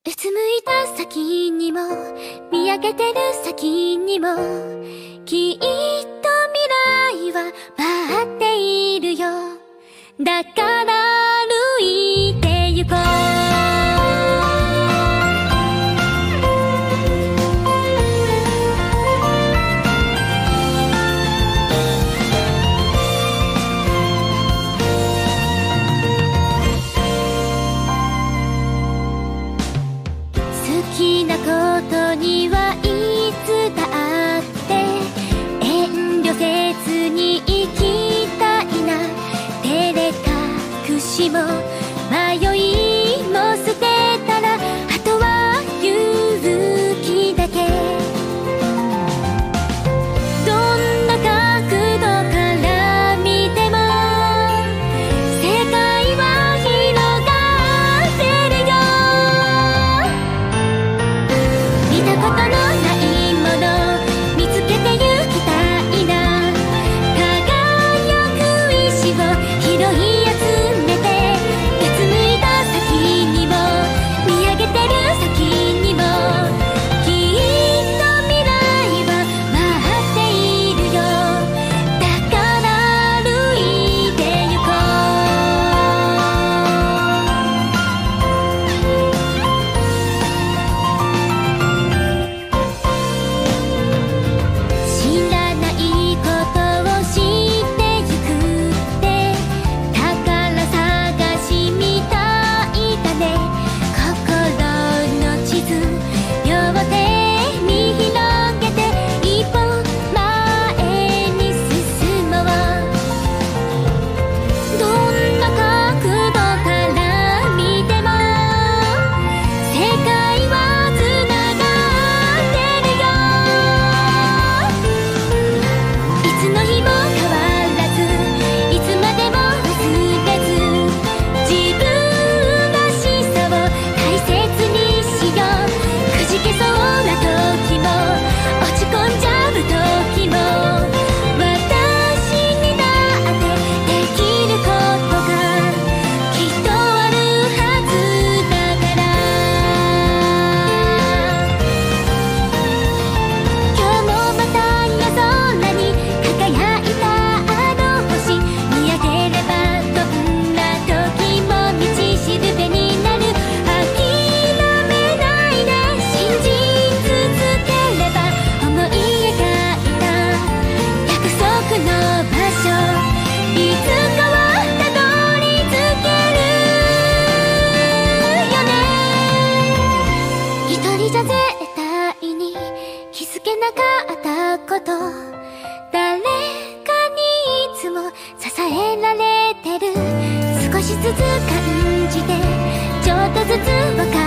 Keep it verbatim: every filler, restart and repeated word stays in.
うつむいた先にも見上げてる先にもきっと未来は待っているよ。だから歩いて行こう。好きなことにはいつだって遠慮せずに生きたいな。照れ隠しも迷いも捨てたらあとは勇気だけ。どんな角度から見ても世界は広がってるよ。見たことのないもの見つけてゆきたいな。輝く石を拾い集めてうつむいた先にも見上げてる先にもきっと未来は待っているよ。だから歩いて行こう。知らないことを知ってゆくって宝探しみたいだね。心の地図両手に広げて一歩前に進もう。どんな角度から見ても世界はつながってるよ。いつの日も変わらずいつまでも忘れず自分らしさを大切にしよう。くじけそうな時も落ち込んじゃう時も私にだってできることがきっとあるはずだから。今日もまた夜空に輝いたあの星見上げればどんな時も道しるべになる。諦めないで信じ続ければ思い描いた約束の場所いつかはたどり着けるよね。一人じゃ絶対に気づけなかったこと誰かにいつも支えられてる。少しずつ感じてちょっとずつ分か